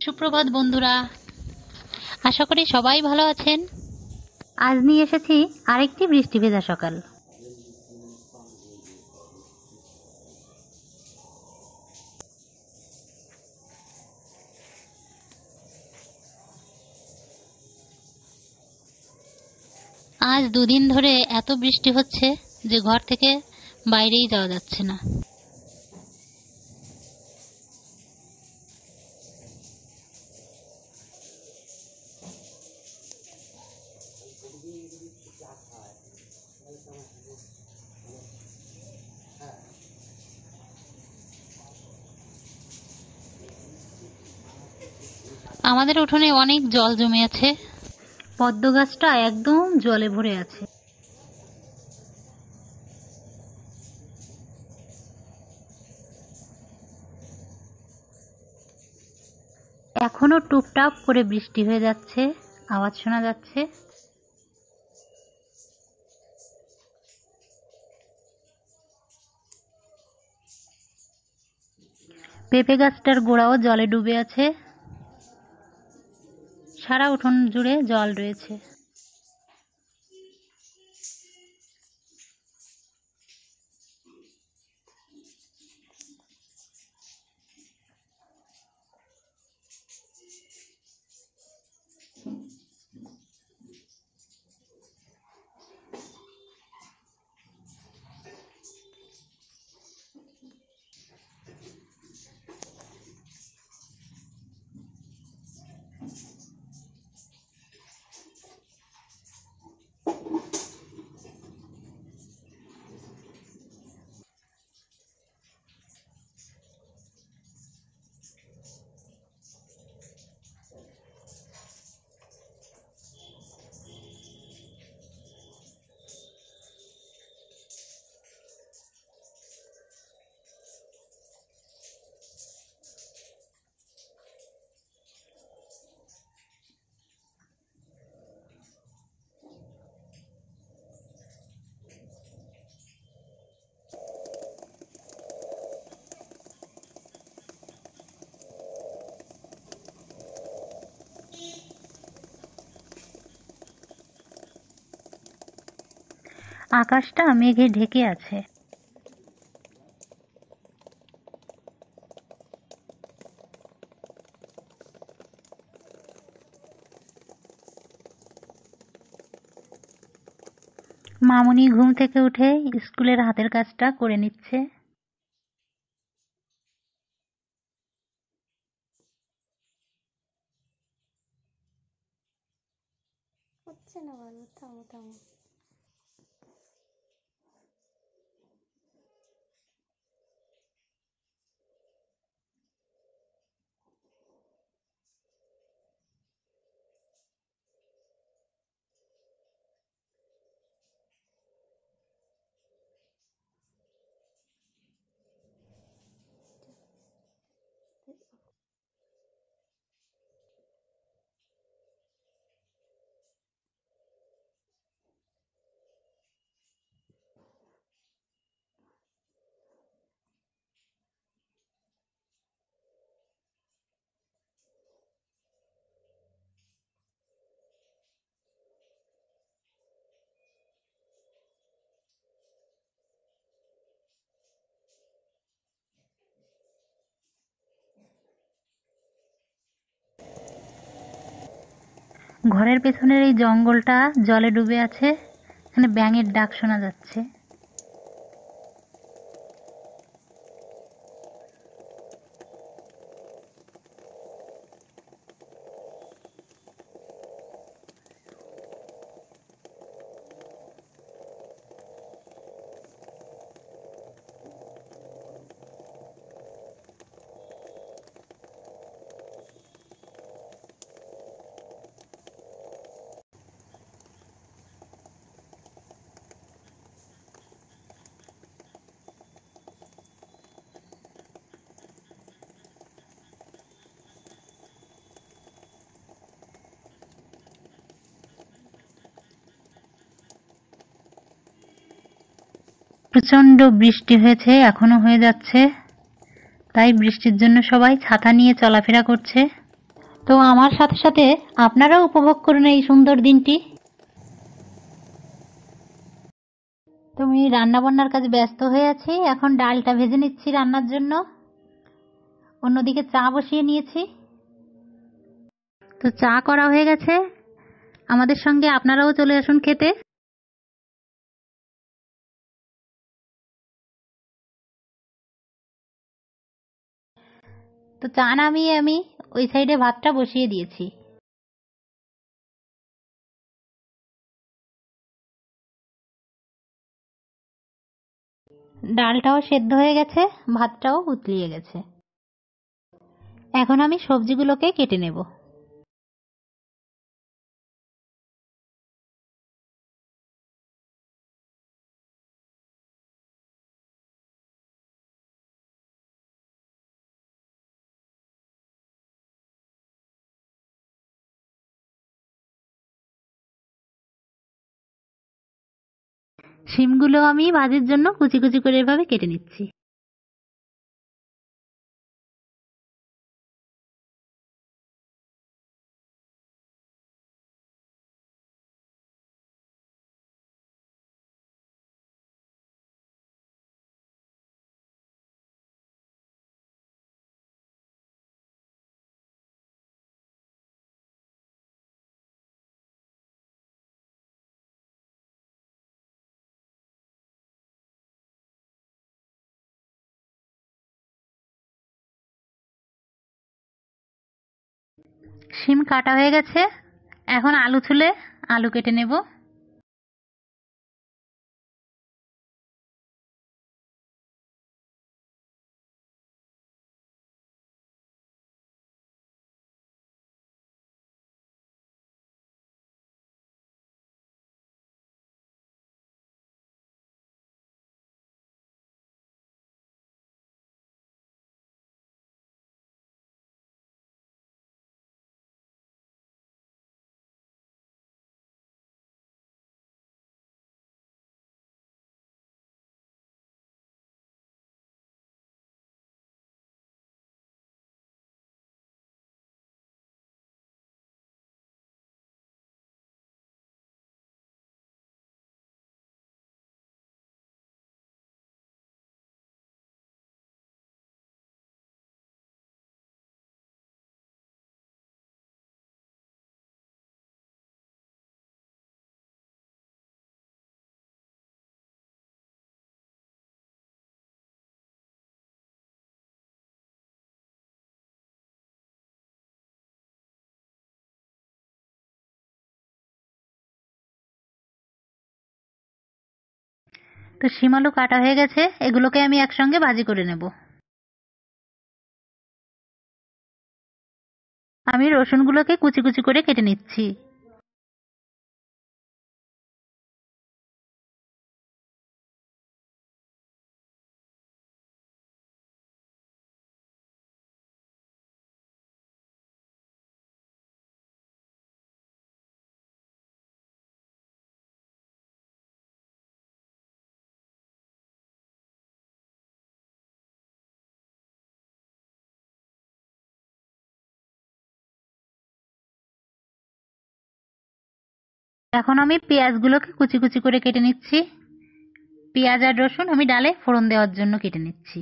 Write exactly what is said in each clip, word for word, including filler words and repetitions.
সুপ্রভাত বন্ধুরা, আশা করি সবাই ভালো আছেন। আজ নিয়ে এসেছি আরেকটি বৃষ্টি ভেজা সকাল। আজ দুদিন ধরে এত বৃষ্টি হচ্ছে যে ঘর থেকে বাইরেই যাওয়া যাচ্ছে না। আমাদের উঠোনে অনেক জল জমে আছে। পদ্ম গাছটা একদম জলে ভরে আছে। এখনো টুপটাপ করে বৃষ্টি হয়ে যাচ্ছে, আওয়াজ শোনা যাচ্ছে। পেঁপে গাছটার গোড়াও জলে ডুবে আছে। সারা উঠোন জুড়ে জল রয়েছে। আকাশটা মেঘে ঢেকে আছে। মামুনি ঘুম থেকে উঠে স্কুলের হাতের কাজটা করে নিচ্ছে। হচ্ছে না ভালো, থামো থামো। ঘরের পেছনের এই জঙ্গলটা জলে ডুবে আছে। এখানে ব্যাঙের ডাক শোনা যাচ্ছে। প্রচণ্ড বৃষ্টি হয়েছে, এখনো হয়ে যাচ্ছে। তাই বৃষ্টির জন্য সবাই ছাতা নিয়ে চলাফেরা করছে। তো আমার সাথে সাথে আপনারাও উপভোগ করুন এই সুন্দর দিনটি। তুমি রান্না বান্নার কাজে ব্যস্ত হয়ে আছি, এখন ডালটা ভেজে নিচ্ছি রান্নার জন্য। অন্যদিকে চা বসিয়ে নিয়েছি। তো চা করা হয়ে গেছে, আমাদের সঙ্গে আপনারাও চলে আসুন খেতে। তো চা নামিয়ে আমি ওই সাইডে ভাতটা বসিয়ে দিয়েছি। ডালটাও সেদ্ধ হয়ে গেছে, ভাতটাও উতলিয়ে গেছে। এখন আমি সবজিগুলোকে কেটে নেব। শিমগুলো আমি ভাজির জন্য কুচি কুচি করে এভাবে কেটে নিচ্ছি। শিম কাটা হয়ে গেছে, এখন আলু ছুলে আলু কেটে নেব। তো শিম আলু কাটা হয়ে গেছে, এগুলোকে আমি একসঙ্গে ভাজি করে নেব। আমি রসুনগুলোকে কুচি কুচি করে কেটে নিচ্ছি। এখন আমি পেঁয়াজগুলোকে কুচি কুচি করে কেটে নিচ্ছি। পেঁয়াজ আর রসুন আমি ডালে ফোড়ন দেওয়ার জন্য কেটে নিচ্ছি।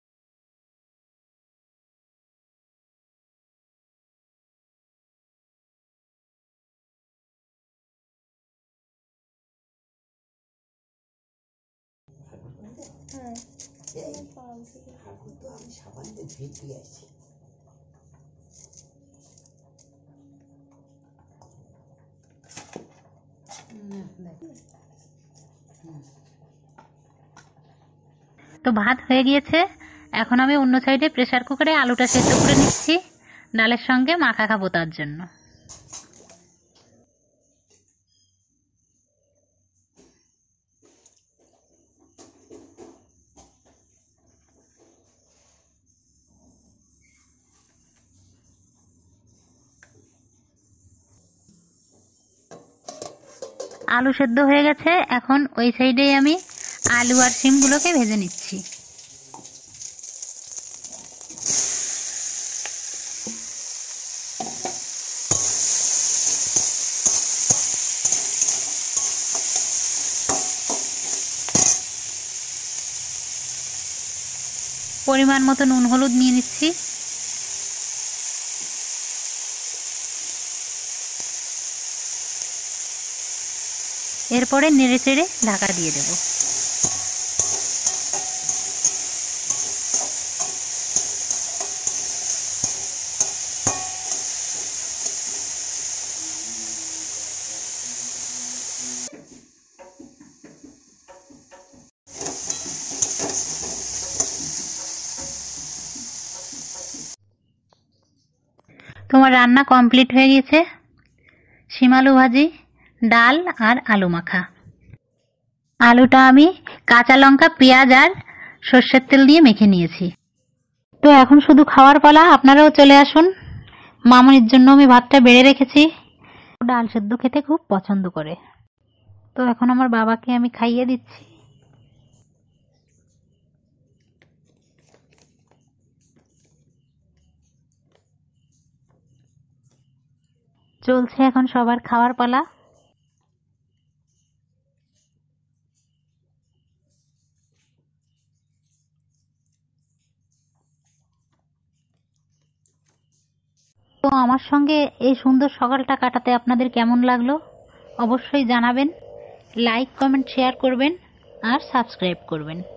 তো ভাত হয়ে গিয়েছে, এখন আমি অন্য সাইডে প্রেসার কুকারে আলুটা সেদ্ধ করে নিচ্ছি ডালের সঙ্গে মাখা খাবো তার জন্য। আলু সেদ্ধ হয়ে গেছে, এখন ওই সাইডে আমি আলু আর শিমগুলোকে ভেজে নিচ্ছি। পরিমাণ মতো নুন হলুদ নিয়ে নিচ্ছি। এরপরে নেড়ে চেড়ে ঢাকা দিয়ে দেব। তোমার রান্না কমপ্লিট হয়ে গেছে। শিম আলু ভাজি, ডাল আর আলু মাখা। আলুটা আমি কাঁচা লঙ্কা, পেঁয়াজ আর সর্ষের তেল দিয়ে মেখে নিয়েছি। তো এখন শুধু খাওয়ার পালা, আপনারাও চলে আসুন। মামনির জন্য আমি ভাতটা বেড়ে রেখেছি। ডাল সেদ্ধ খেতে খুব পছন্দ করে। তো এখন আমার বাবাকে আমি খাইয়ে দিচ্ছি। চলছে এখন সবার খাওয়ার পালা। তো আমার সঙ্গে এই সুন্দর সকালটা কাটাতে আপনাদের কেমন লাগলো অবশ্যই জানাবেন। লাইক, কমেন্ট, শেয়ার করবেন আর সাবস্ক্রাইব করবেন।